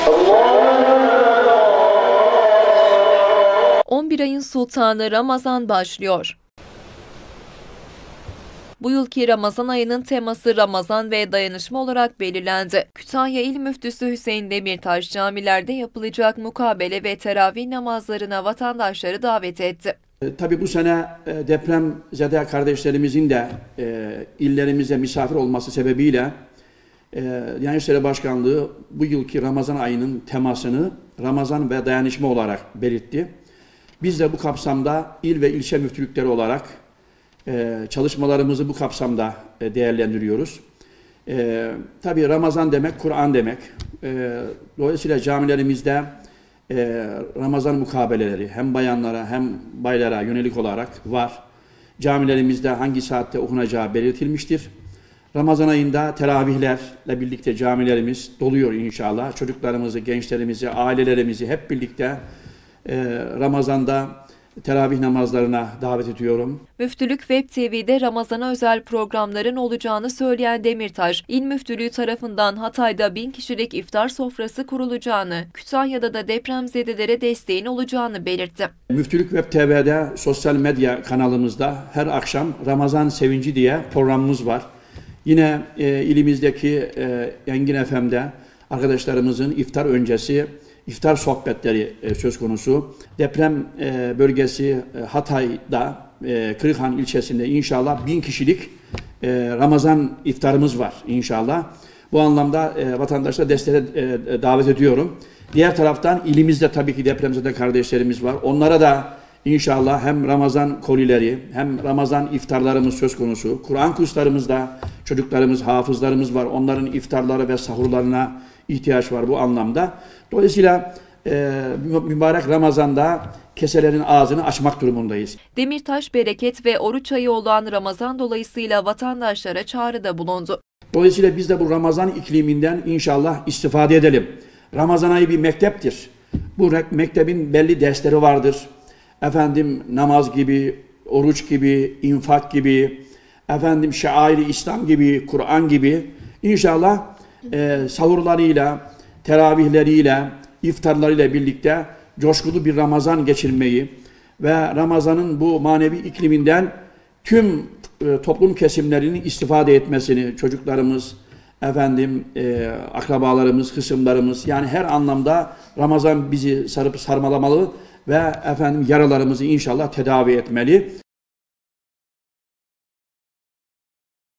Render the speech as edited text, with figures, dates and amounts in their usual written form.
...11 ayın sultanı Ramazan başlıyor. Bu yılki Ramazan ayının teması Ramazan ve dayanışma olarak belirlendi. Kütahya İl Müftüsü Hüseyin Demirtaş camilerde yapılacak mukabele ve teravih namazlarına vatandaşları davet etti. Tabii bu sene depremzede kardeşlerimizin de illerimize misafir olması sebebiyle Diyanet İşleri Başkanlığı bu yılki Ramazan ayının temasını Ramazan ve dayanışma olarak belirtti. Biz de bu kapsamda il ve ilçe müftülükleri olarak çalışmalarımızı bu kapsamda değerlendiriyoruz. Tabii Ramazan demek, Kur'an demek. Dolayısıyla camilerimizde Ramazan mukabeleleri hem bayanlara hem baylara yönelik olarak var. Camilerimizde hangi saatte okunacağı belirtilmiştir. Ramazan ayında teravihlerle birlikte camilerimiz doluyor inşallah. Çocuklarımızı, gençlerimizi, ailelerimizi hep birlikte Ramazan'da teravih namazlarına davet ediyorum. Müftülük Web TV'de Ramazan'a özel programların olacağını söyleyen Demirtaş, İl Müftülüğü tarafından Hatay'da 1000 kişilik iftar sofrası kurulacağını, Kütahya'da da depremzedelere desteğin olacağını belirtti. Müftülük Web TV'de sosyal medya kanalımızda her akşam Ramazan Sevinci diye programımız var. Yine ilimizdeki Engin FM'de arkadaşlarımızın iftar öncesi iftar sohbetleri söz konusu. Deprem bölgesi Hatay'da, Kırıkhan ilçesinde inşallah 1000 kişilik Ramazan iftarımız var inşallah. Bu anlamda vatandaşlara desteğe davet ediyorum. Diğer taraftan ilimizde tabii ki depremzede kardeşlerimiz var. Onlara da İnşallah hem Ramazan kolileri hem Ramazan iftarlarımız söz konusu. Kur'an kurslarımızda çocuklarımız, hafızlarımız var. Onların iftarları ve sahurlarına ihtiyaç var bu anlamda. Dolayısıyla mübarek Ramazan'da keselerin ağzını açmak durumundayız. Demirtaş, bereket ve oruç ayı olan Ramazan dolayısıyla vatandaşlara çağrıda bulundu. Dolayısıyla biz de bu Ramazan ikliminden inşallah istifade edelim. Ramazan ayı bir mekteptir. Bu mektebin belli dersleri vardır. Efendim namaz gibi, oruç gibi, infak gibi, efendim şair-i İslam gibi, Kur'an gibi inşallah sahurlarıyla, teravihleriyle, iftarlarıyla birlikte coşkulu bir Ramazan geçirmeyi ve Ramazan'ın bu manevi ikliminden tüm toplum kesimlerinin istifade etmesini, çocuklarımız, efendim akrabalarımız, hısımlarımız, yani her anlamda Ramazan bizi sarıp sarmalamalı ve efendim yaralarımızı inşallah tedavi etmeli.